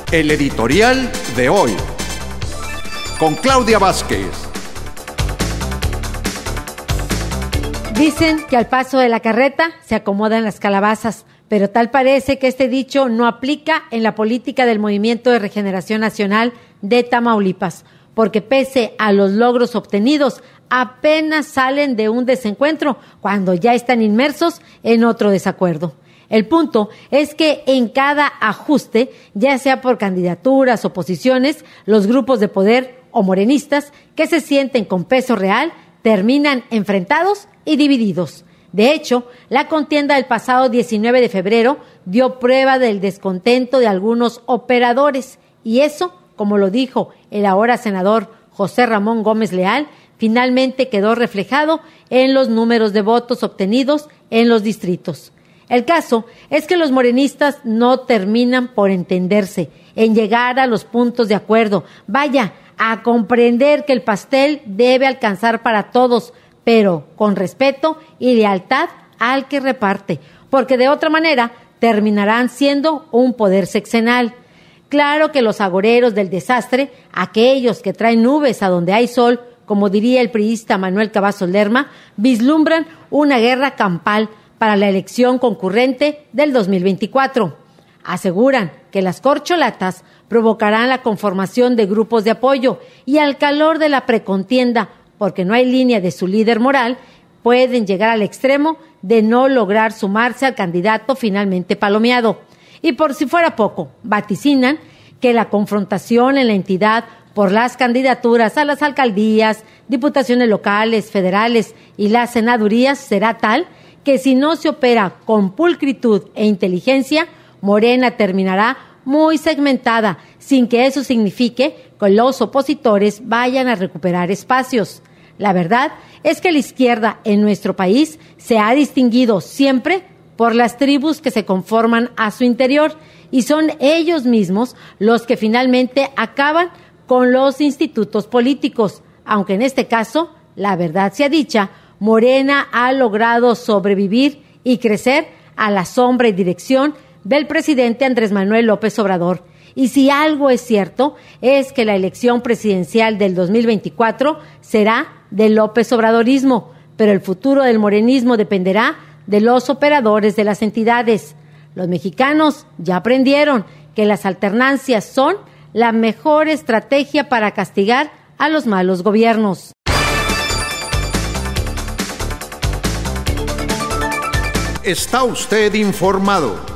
El editorial de hoy, con Claudia Vázquez. Dicen que al paso de la carreta se acomodan las calabazas, pero tal parece que este dicho no aplica en la política del Movimiento de Regeneración Nacional de Tamaulipas, porque pese a los logros obtenidos, apenas salen de un desencuentro cuando ya están inmersos en otro desacuerdo. El punto es que en cada ajuste, ya sea por candidaturas o posiciones, los grupos de poder o morenistas que se sienten con peso real terminan enfrentados y divididos. De hecho, la contienda del pasado 19 de febrero dio prueba del descontento de algunos operadores y eso, como lo dijo el ahora senador José Ramón Gómez Leal, finalmente quedó reflejado en los números de votos obtenidos en los distritos. El caso es que los morenistas no terminan por entenderse, en llegar a los puntos de acuerdo, a comprender que el pastel debe alcanzar para todos, pero con respeto y lealtad al que reparte, porque de otra manera terminarán siendo un poder sexenal. Claro que los agoreros del desastre, aquellos que traen nubes a donde hay sol, como diría el priista Manuel Cavazos Lerma, vislumbran una guerra campal para la elección concurrente del 2024. Aseguran que las corcholatas provocarán la conformación de grupos de apoyo y al calor de la precontienda, porque no hay línea de su líder moral, pueden llegar al extremo de no lograr sumarse al candidato finalmente palomeado. Y por si fuera poco, vaticinan que la confrontación en la entidad por las candidaturas a las alcaldías, diputaciones locales, federales y las senadurías será tal que si no se opera con pulcritud e inteligencia, Morena terminará muy segmentada, sin que eso signifique que los opositores vayan a recuperar espacios. La verdad es que la izquierda en nuestro país se ha distinguido siempre por las tribus que se conforman a su interior y son ellos mismos los que finalmente acaban con los institutos políticos, aunque en este caso, la verdad sea dicha, Morena ha logrado sobrevivir y crecer a la sombra y dirección del presidente Andrés Manuel López Obrador. Y si algo es cierto, es que la elección presidencial del 2024 será del López Obradorismo, pero el futuro del morenismo dependerá de los operadores de las entidades. Los mexicanos ya aprendieron que las alternancias son la mejor estrategia para castigar a los malos gobiernos. Está usted informado.